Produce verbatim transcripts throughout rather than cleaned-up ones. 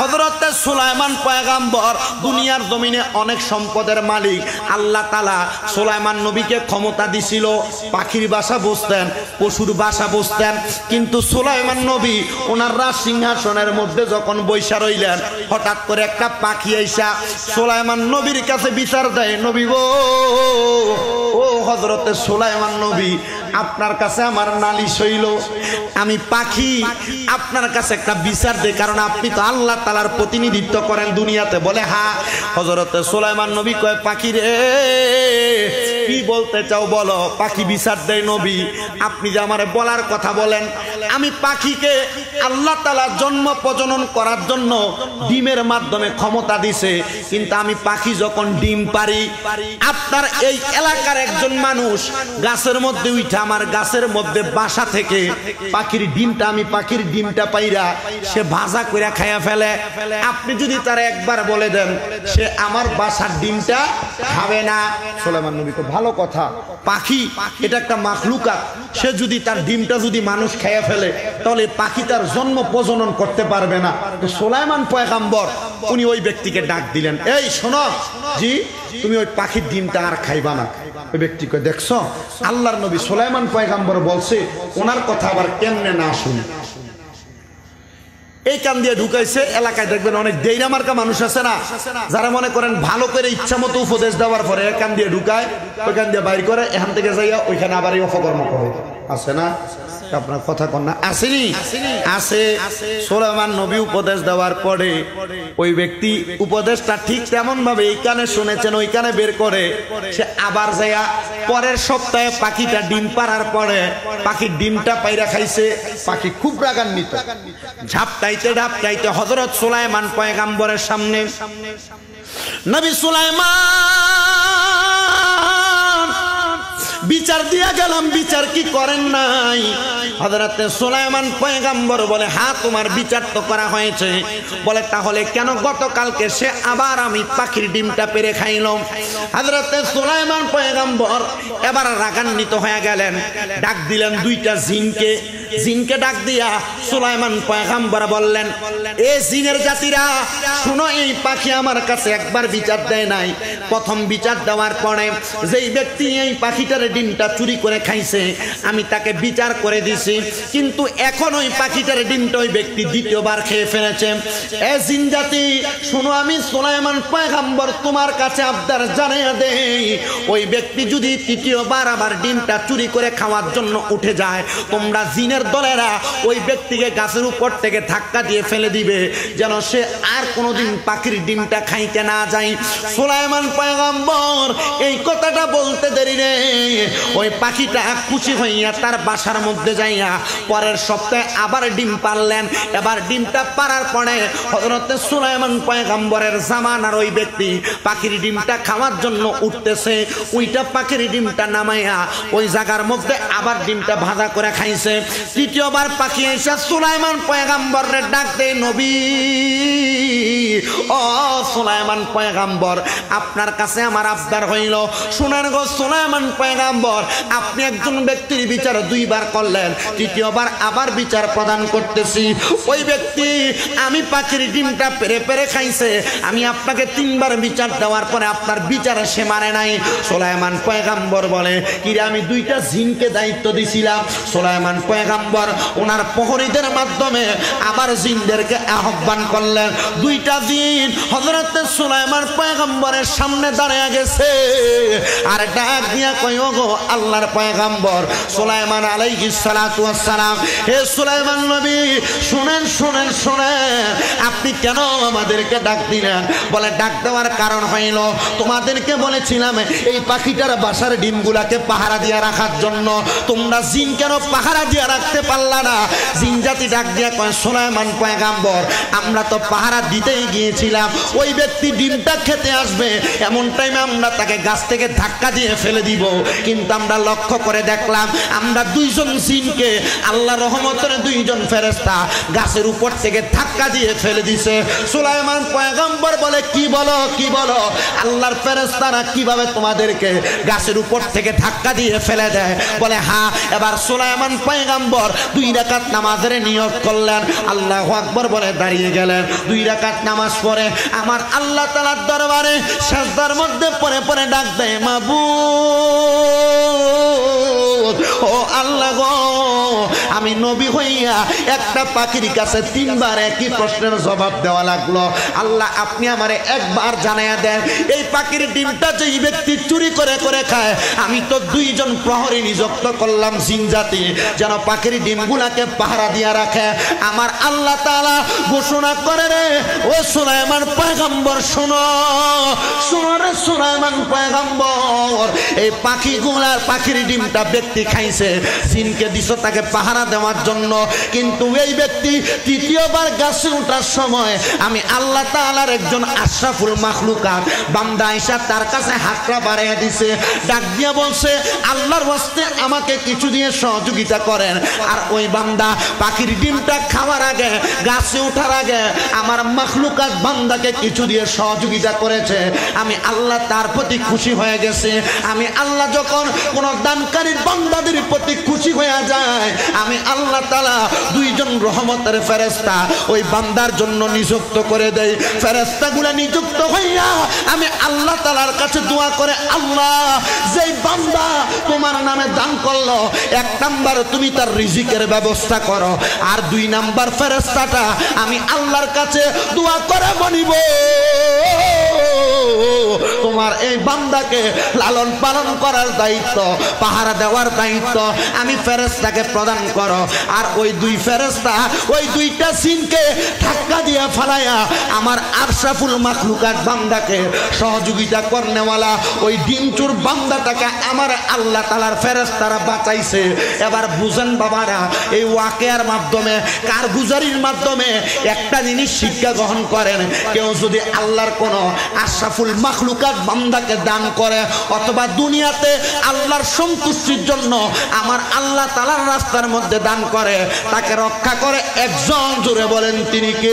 হযরতে সুলাইমান পয়গম্বর দুনিয়ার জমিনে অনেক সম্পদের মালিক। আল্লাহ তাআলা সুলাইমান নবীকে ক্ষমতা দিছিল, পাখির বাসা বুঝতেন, পশুর বাসা বুঝতেন, কিন্তু সুলাইমান নবী ওনার রাজ সিংহাসনের মধ্যে যখন বৈশা রইলেন, হঠাৎ করে একটা পাখি আইসা সুলাইমান নবীর কাছে বিচার দেয়, নবী গো, ও হযরতে সুলাইমান নবী, আপনার কাছে আমার নালিশ হইল, আমি পাখি আপনার কাছে একটা বিচার দেই, কারণ আপনি তো আল্লাহ তাআলার প্রতিনিধিত্ব করেন দুনিয়াতে। বলে হ্যাঁ। হযরতে সুলাইমান নবী কয়, পাখি রে, কি বলতে চাও বলো। পাখি বিচার দেয়, নবী আপনি যে আমারে বলার কথা বলেন, আমি পাখিকে আল্লাহ তাআলা জন্ম প্রজনন করার জন্য ডিমের মাধ্যমে ক্ষমতা দিছে, কিন্তু আমি পাখি যখন ডিম পারি, আপনার এই এলাকার একজন মানুষ গাছের মধ্যে উঠে আমার গাছের মধ্যে বাসা থেকে পাখির ডিমটা, আমি পাখির ডিমটা পাইরা সে ভাজা কইরা খাইয়া ফেলে। আপনি যদি তার একবার বলে দেন সে আমার বাসার ডিমটা খাবে না। সুলাইমান নবী কয়, ভালো কথা, পাখি এটা একটা মাখলুকাত, সে যদি তার ডিমটা যদি মানুষ খেয়ে ফেলে তাহলে পাখি তার জন্ম প্রজনন করতে পারবে না। তো সুলাইমান পয়গম্বর উনি ওই ব্যক্তিকে ডাক দিলেন, এই শোনো জি, তুমি ওই পাখির ডিমটা আর খাইবা না। ওই ব্যক্তিকে, দেখছো আল্লাহর নবী সুলাইমান পয়গম্বর বলছে, ওনার কথা আবার কেমনে না শুনি। এই কান দিয়ে ঢুকাইছে। এলাকায় দেখবেন অনেক দেইরা মার্কা মানুষ আছে না, যারা মনে করেন ভালো করে ইচ্ছা মতো উপদেশ দেওয়ার পরে এক কান দিয়ে ঢুকায়, ওই কান দিয়ে বাইর করে, এখান থেকে যাইয়া ওইখানে আবার এই অপকর্ম করে, আছে না? আপনার কথা কন না, আসেনি? আছে। সুলাইমান নবী উপদেশ দেওয়ার পরে ওই ব্যক্তি উপদেশটা ঠিক তেমন ভাবে এই কানে শুনেছেন, ওই কানে বের করে সে আবার যাইয়া পরের সপ্তাহে পাখিটা ডিম পাড়ার পরে পাখির ডিমটা পাইরা খাইছে। পাখি খুব রাগান্বিত, ঝাপটাইতে ঝাপটাইতে হযরত সুলাইমান পয়গম্বরের সামনে, নবী সুলাইমান বিচার দিয়া গেলাম, বিচার কি করেন নাই? হযরতে সুলাইমান পয়গম্বর বলে, হ্যাঁ তোমার বিচার তো করা হয়েছে। বলে, তাহলে কেন গতকালকে সে আবার আমি পাখির ডিমটা পেরে খাইলাম? হযরতে সুলাইমান পয়গম্বর এবার রাগান্বিত হয়ে গেলেন, ডাক দিলেন দুইটা জিনকে। জিনকে ডাক দিয়া সুলাইমান পয়গম্বর বললেন, এ জিনের জাতিরা শুনো, এই পাখি আমার কাছে একবার বিচার দেয় নাই। প্রথম বিচার দেওয়ার পরে যেই ব্যক্তি এই পাখিটার ডিমটা চুরি করে খাইছে আমি তাকে বিচার করে দিছি, কিন্তু এখন ওই পাখিটার ডিমটা ওই ব্যক্তি দ্বিতীয়বার খেয়ে ফেলেছে। এ জিন জাতি শুনো, আমি সুলাইমান পয়গম্বর তোমার কাছে আবদার জানাইয়া দেই, ওই ব্যক্তি যদি তৃতীয়বার আবার ডিমটা চুরি করে খাওয়ার জন্য উঠে যায়, তোমরা জিনের দলেরা ওই ব্যক্তিকে গাছের উপর থেকে ধাক্কা দিয়ে ফেলে দিবে, যেন সে আর কোনোদিন পাখির ডিমটা খাইতে না যায়। সুলাইমান পয়গম্বর এই কথাটা বলতে দেরি নেই, ওই পাখিটা খুশি হইয়া তার বাসার মধ্যে যাইয়া পরের সপ্তাহে আবার ডিম পারলেন। এবার ডিমটা পারার পরে হযরতে সুলাইমান পয়গম্বরের জামানার ওই ব্যক্তি পাখির ডিমটা খাওয়ার জন্য উঠতেছে, ওইটা পাখির ডিমটা নামাইয়া ওই জায়গার মধ্যে আবার ডিমটা ভাজা করে খাইছে। তৃতীয়বার পাখি এসে সুলাইমান পয়গম্বরের ডাক দেয়, নবী ও সুলাইমান পয়গম্বর, আপনার কাছে আমার আবদার হইল, শুনেন গো সুলাইমান পয়গম্বর, আপনি একজন ব্যক্তির বিচার দুইবার করলেন, তৃতীয়বার আবার বিচার প্রদান করতেছি। ওই ব্যক্তি আমি পাখির ডিমটা পেরে পেরে খাইছে, আমি আপনাকে তিনবার বিচার দেওয়ার পরে আপনার বিচারে সে মানে নাই। সুলাইমান পয়গম্বর বলে, কিরে আমি দুইটা জিনকে দায়িত্ব দিছিলাম। সুলাইমান পয়গম্বর ওনার প্রহরীদের মাধ্যমে আবার জিনদেরকে আহ্বান করলেন। দুইটা জিন হযরতে সুলাইমান পয়গম্বরের সামনে দাঁড়িয়ে গেছে, আর ডাক দিয়া কয়, ওগো আল্লাহর পয়গম্বর সুলাইমান আলাইহিস সালাতু ওয়াস সালাম, হে সুলাইমান নবী শুনেন শুনেন শুনেন, আপনি কেন আমাদেরকে ডাক দিলেন? বলে, ডাক দেওয়ার কারণ হইল তোমাদেরকে বলেছিলাম এই পাখিটার বাসার ডিমগুলাকে পাহারা দিয়ে রাখার জন্য, তোমরা জিন কেন পাহারা দিয়ে রাখতে পারলা না? জিন জাতি ডাক দিয়া কয়, সুলাইমান পয়গম্বর আমরা তো পাহারা দিতেই গিয়েছিলাম, ওই ব্যক্তি ডিমটা খেতে আসবে এমন টাইমে আমরা তাকে গাছ থেকে ধাক্কা দিয়ে ফেলে দিব, কিন্তু আমরা লক্ষ্য করে দেখলাম আমরা দুইজন জিনকে আল্লাহ রহমতের দুইজন ফেরেশতা গাছের উপর থেকে ধাক্কা দিয়ে ফেলে ফেলে দিছে। সুলাইমান পয়গম্বর বলে কি বলো কি বলো, আল্লাহর ফেরেশতারা কিভাবে তোমাদেরকে গাছের উপর থেকে ধাক্কা দিয়ে ফেলে দেয়? বলে হ্যাঁ। এবার সুলাইমান পয়গম্বর দুই রাকাত নামাজের নিয়ত করলেন, আল্লাহু আকবার বলে দাঁড়িয়ে গেলেন। দুই রাকাত নামাজ পড়ে আমার আল্লাহ তাআলার দরবারে সিজদার মধ্যে পড়ে পড়ে ডাক দেয়, মাবুদ ও আল্লাহ গো, আমি নবী হইয়া একটা পাখির কাছে তিনবার একই প্রশ্নের জবাব দেওয়া লাগলো। আল্লাহ আপনি আমারে একবার জানাইয়া দেন, এই পাখির ডিমটা যে ব্যক্তি চুরি করে করে খায়, আমি তো দুইজন প্রহরী নিযুক্ত করলাম জিন জাতি, যেন পাখির ডিমগুলাকে পাহারা দিয়া রাখে। আমার আল্লাহ তাআলা ঘোষণা করে রে ও সুলাইমান পয়গম্বর, শোনো শোনো রে সুলাইমান পয়গম্বর, এই পাখিগুলার পাখির ডিমটা ব্যক্তি খাইছে, জিনকে দিছো তাকে পাহারা দেওয়ার জন্য, কিন্তু এই ব্যক্তি তৃতীয়বার গাছে ওঠার সময় আমি আল্লাহ তাআলার একজন আশরাফুল মাখলুকাত বান্দা আয়েশা তার কাছে হাতটা বাড়াইয়া দিছে, ডাক দিয়া বলছে আল্লাহর ওয়াস্তে আমাকে কিছু দিয়ে সহযোগিতা করেন। আর ওই বান্দা পাখির ডিমটা খাওয়ার আগে গাছে ওঠার আগে আমার মাখলুকাত বান্দাকে কিছু দিয়ে সহযোগিতা করেছে, আমি আল্লাহ তার প্রতি খুশি হয়ে গেছে। আমি আল্লাহ যখন কোন দানকারীর বান্দাদের প্রতি খুশি হয়ে যায়, আমি আল্লাহ তাআলা দুইজন রহমতের ফেরেশতা ওই বান্দার জন্য নিযুক্ত করে দেয়। ফেরেশতাগুলো নিযুক্ত হইয়া আমি আল্লাহ তাআলার কাছে দোয়া করে, আল্লাহ যেই বান্দা তোমার নামে দান করলো, এক নাম্বার তুমি তার রিজিকের ব্যবস্থা করো, আর দুই নাম্বার ফেরেশতাটা আমি আল্লাহর কাছে দোয়া করে বলিব তোমার এই বান্দাকে লালন পালন করার দায়িত্ব, পাহারা দেওয়ার দায়িত্ব আমি ফেরেশতাকে প্রদান করো। আর ওই দুই ফেরেশতা ওই দুইটা জিনকে ধাক্কা দিয়ে ফালাইয়া আমার আশরাফুল মাখলুকাত বান্দাকে সহযোগিতা করনেওয়ালা ওই ডিমচুর বান্দাটাকে আমার আল্লাহ তাআলার ফেরেশতারা বাঁচাইছে। এবার বুঝেন বাবারা, এই ওয়াকিয়ার মাধ্যমে কারগুজারির মাধ্যমে একটা জিনিস শিক্ষা গ্রহণ করেন, কেউ যদি আল্লাহর কোনো আশরাফুল মাখলুকাত বান্দাকে দান করে অথবা দুনিয়াতে আল্লাহর সন্তুষ্টির জন্য আমার আল্লাহ তাআলার রাস্তার মধ্যে দান করে, তাকে রক্ষা করে একজন, জোরে বলেন তিনি কে?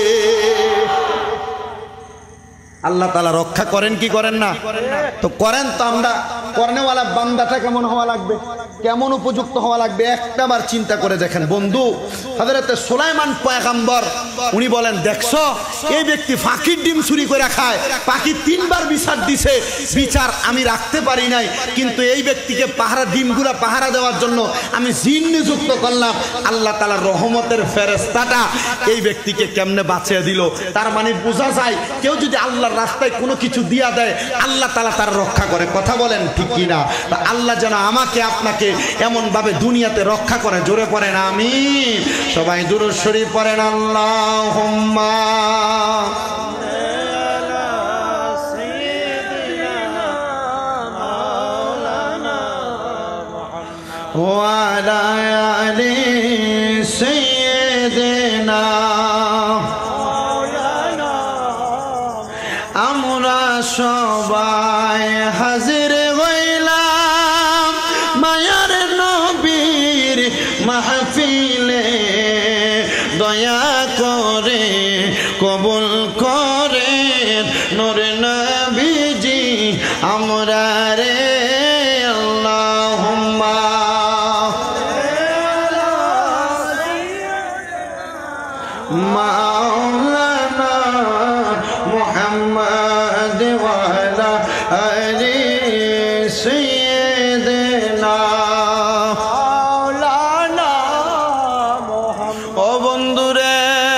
আল্লাহ তাআলা রক্ষা করেন কি করেন না? তো করেন। তো আমরা করনেওয়ালা বান্দাটা কেমন হওয়া লাগবে, কেমন উপযুক্ত হওয়া লাগবে একটাবার চিন্তা করে দেখেন বন্ধু। হযরতে সুলাইমান পয়গম্বর উনি বলেন, দেখছো এই ব্যক্তি পাখির ডিম চুরি করে খায়, পাখি তিনবার বিচার দিছে, বিচার আমি রাখতে পারি নাই, কিন্তু এই ব্যক্তিকে পাহারা ডিমগুলা পাহারা দেওয়ার জন্য আমি জিন নিযুক্ত করলাম। আল্লাহ তাআলার রহমতের ফেরেশতাটা এই ব্যক্তিকে কেমনে বাঁচিয়ে দিল। তার মানে বোঝা যায় কেউ যদি আল্লাহর রাস্তায় কোনো কিছু দিয়া দেয়, আল্লাহ তাআলা তার রক্ষা করে। কথা বলেন ঠিক কিনা? আল্লাহ যেন আমাকে আপনাকে এমন ভাবে দুনিয়াতে রক্ষা করে, জোরে পড়েন আমিন। সবাই দুরূদ শরীফ পড়েন, আল্লাহুম্মা ওয়া আলা আলি সাইয়্যিদিনা। আমরা সবাই হাজির হইলাম মায়ার নবীর মাহফিলে, দয়া করে কবুল করেন নূরে নবীজি আমরা রে। আল্লাহুম্মা মাওলানা মুহাম্মদ ওয়া আলা আলি সাইয়্যিদিনা মাওলানা মুহাম্মদ। ও বন্ধুরে,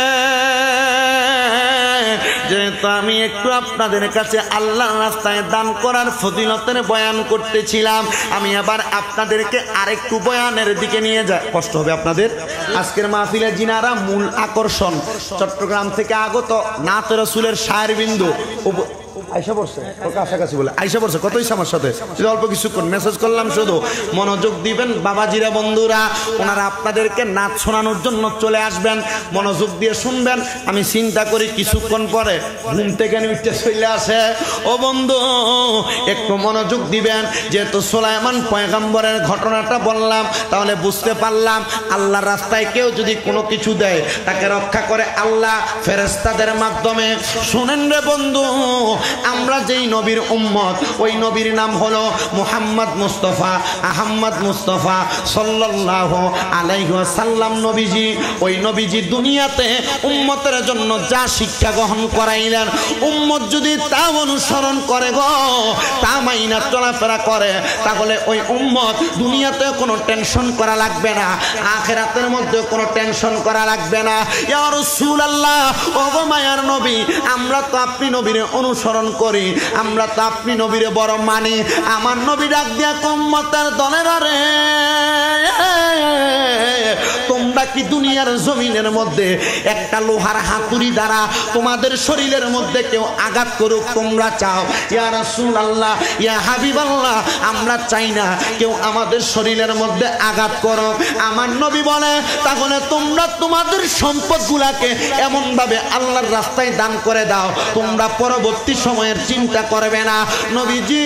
যেহেতু আমি একটু আপনাদের কাছে আল্লাহর রাস্তায় দান করার ফজিলতের বয়ান করতেছিলাম, আমি আবার আপনাদেরকে আরেকটু বয়ানের দিকে নিয়ে যাই। কষ্ট হবে আপনাদের। আজকের মাহফিলে জিনারা মূল আকর্ষণ চট্টগ্রাম থেকে আগত নাত রাসূলের শায়ের বিন্দু আয়সা পড়ছে ওর কাছাকাছি বলে আয়সা পড়ছে কত হইছে আমার সাথে অল্প কিছুক্ষণ মেসেজ করলাম শুধু মনোযোগ দিবেন বাবাজিরা বন্ধুরা ওনারা আপনাদেরকে নাচ শোনানোর জন্য চলে আসবেন মনোযোগ দিয়ে শুনবেন আমি চিন্তা করি কিছুক্ষণ পরে ঘুম থেকে উঠতে চলে আসে ও বন্ধু একটু মনোযোগ দিবেন যেহেতু সুলাইমান পয়গম্বরের ঘটনাটা বললাম তাহলে বুঝতে পারলাম আল্লাহর রাস্তায় কেউ যদি কোনো কিছু দেয় তাকে রক্ষা করে আল্লাহ ফেরেশতাদের মাধ্যমে শুনেন রে বন্ধু আমরা যেই নবীর উম্মত ওই নবীর নাম হলো মুহাম্মদ মুস্তাফা আহমদ মুস্তাফা সাল্লাল্লাহু আলাইহি ওয়াসাল্লাম নবীজি ওই নবীজি দুনিয়াতে উম্মতের জন্য যা শিক্ষা গ্রহণ করাইলেন উম্মত যদি তা অনুসরণ করে গো তা মাইনা চলাফেরা করে তাহলে ওই উম্মত দুনিয়াতে কোনো টেনশন করা লাগবে না আখিরাতের মধ্যে কোনো টেনশন করা লাগবে না ইয়া রাসূলুল্লাহ ও গো মায়ার নবী আমরা তো আপনি নবীরে অনুসরণ করি আমরা তো আপনি নবীরে বড় মানি আমার নবী ডাক দিয়া উম্মতের দলেরা রে তোমরা কি দুনিয়ার জমিনের মধ্যে একটা লোহার হাতুড়ি দ্বারা তোমাদের শরীরের মধ্যে কেউ আঘাত করুক তোমরা চাও ইয়া রাসূলুল্লাহ ইয়া হাবিবাল্লাহ আমরা চাই না কেউ আমাদের শরীরের মধ্যে আঘাত করো আমার নবী বলে তাহলে তোমরা তোমাদের সম্পদগুলোকে এমন ভাবে আল্লাহর রাস্তায় দান করে দাও তোমরা পরবর্তী সময়ের চিন্তা করবে না নবীজি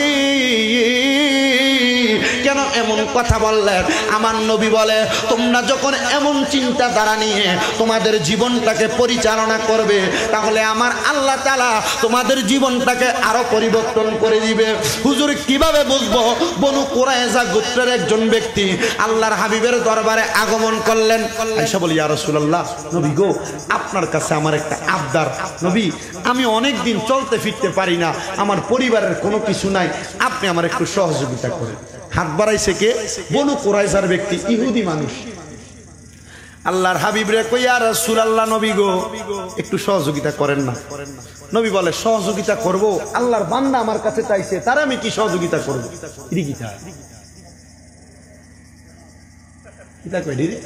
কেন এমন কথা বললেন আমার নবী বলে তোমরা যখন এমন চিন্তা দ্বারা নিয়ে তোমাদের জীবনটাকে পরিচালনা করবে তাহলে আমার আল্লাহ তাআলা তোমাদের জীবনটাকে আরো পরিবর্তন করে দিবে হুজুর কিভাবে বুঝবো বনু কুরাইজা গোত্রের একজন ব্যক্তি আল্লাহর হাবিবের দরবারে আগমন করলেন আয়েশা বলি ইয়া রাসূলুল্লাহ নবী গো আপনার কাছে আমার একটা আবদার নবী আমি অনেক দিন চলতে ফিরতে পারি না আমার পরিবারের কোনো কিছু নাই আপনি আমার একটু সহযোগিতা করেন হাত বাড়াইছে কে বনু কুরাইজার ব্যক্তি ইহুদি মানুষ আল্লাহর হাবিব রে কই ইয়া রাসূলুল্লাহ নবী গো একটু সহযোগিতা করেন না নবী বলে সহযোগিতা করব আল্লাহর বান্দা আমার কাছে চাইছে তার আমি কি সহযোগিতা করব ইরিগিতা কিতা কই দিদি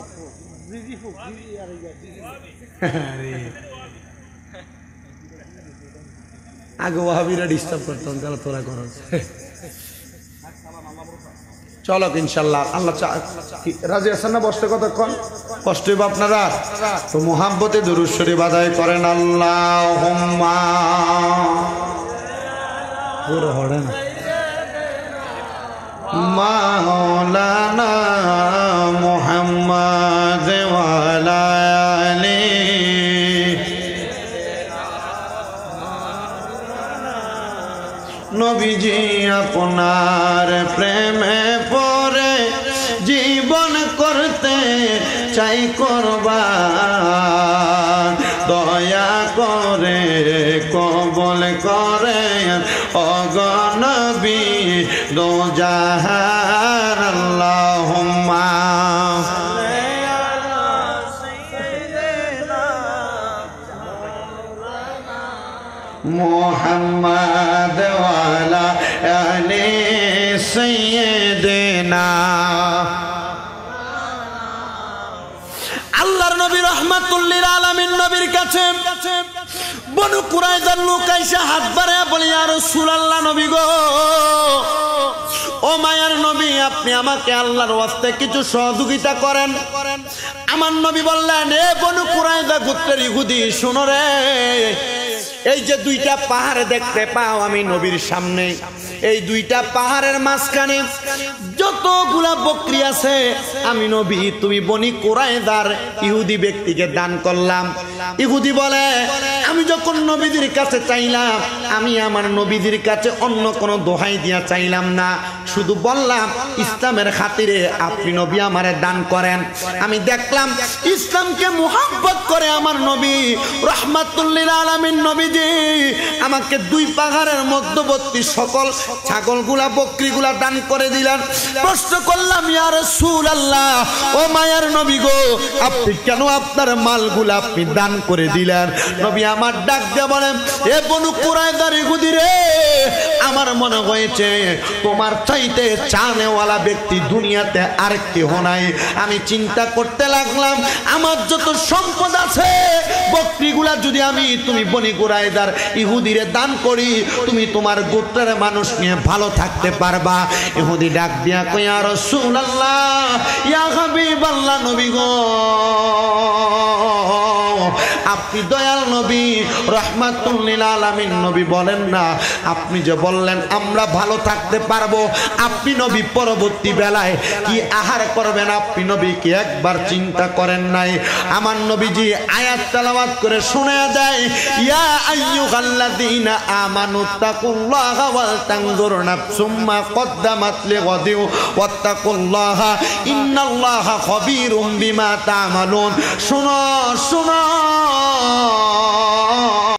আগে ওয়াহাবিরা ডিস্টার্ব করতাম তাহলে তোরা করো চলো ইনশাল্লাহ আল্লাহ রাজি আছেন না বসতে কতক্ষণ কষ্ট হইব আপনারা তো মোহাব্বতে দুরূদ শরীফ আদায় করেন আল্লাহুম্মা পুরো হড়ে না মাওলানা মুহাম্মদ ওয়া আলা আলি নবীজি আপনার প্রেমে পড়ে জীবন করতে চাই কুরবান দয়া করে কবুল করে ওগো নবী দো জাহান আল্লাহুম্মা মুহাম্মদ ওয়ালা আলি সাইয়্যিদিনা আল্লাহর নবী রাহমাতুল লিল আলামিন নবীর কাছে বনু কুরাইজার লোক আইসা হাত বাড়ায়া বলে ইয়া রাসূলুল্লাহ নবী গো ও মায়ার নবী আপনি আমাকে আল্লাহর ওয়াস্তে কিছু সহযোগিতা করেন আমার নবী বললেন এ বনু কুরাইজা গোত্রের ইহুদি শুনো রে এই যে দুইটা পাহাড় দেখতে পাও আমি নবীর সামনে এই দুইটা পাহাড়ের মাঝখানে যতগুলা বকরি আছে আমি নবী তুমি বনি কুরাইজার ইহুদি ব্যক্তিকে দান করলাম ইহুদি বলে আমি যখন নবীদের কাছে চাইলাম আমি আমার নবীদের কাছে অন্য কোনো দোহাই দিয়া চাইলাম না শুধু বললাম ইসলামের খাতিরে আপনি নবী আমারে দান করেন আমি দেখলাম ইসলামকে মুহাব্বত করে আমার নবী রাহমাতুল লিল আলামিন নবীজি আমাকে দুই পাহাড়ের মধ্যবর্তী সকল ছাগলগুলা বকরিগুলা দান করে দিলেন প্রশ্ন করলাম ইয়া রাসূলুল্লাহ ও মায়ার নবী গো আপনি কেন আপনার মালগুলা আপনি দান করে দিলেন নবী আমার ডাক দিয়ে বলেন এ বনু কুরাইজার ইহুদি রে আমার মনে হয়েছে তোমার চাই চাইতে চানেওয়ালা ব্যক্তি দুনিয়াতে আর কেউ নাই। আমি চিন্তা করতে লাগলাম আমার যত সম্পদ আছে বকরিগুলা যদি আমি তুমি বনি কুরাইজার ইহুদিরে দান করি তুমি তোমার গোত্রের মানুষ নিয়ে ভালো থাকতে পারবা। ইহুদি ডাক দিয়া কই ইয়া রাসূলুল্লাহ ইয়া হাবিবাল্লাহ নবী গো আপনি দয়াল নবী রাহমাতুল লিল আলামিন নবী বলেন না আপনি যে বললেন আমরা ভালো থাকতে পারবো আপনি নবী পরবর্তী বেলায় কি আহার করবেন আপনি নবী কি একবার চিন্তা করেন নাই? আমার নবীজি আয়াত তেলাওয়াত করে শোনায়া দেয় ইয়া আইয়ুহাল্লাযীনা আমানু তাকুল্লাহা ওয়াল তানজুর নাফসুম মা কদ্দামাত লিগাদিন ওয়াত্তাকুল্লাহা ইন্নাল্লাহা খাবীরুম বিমা তা'মালুন। শুনো শুনো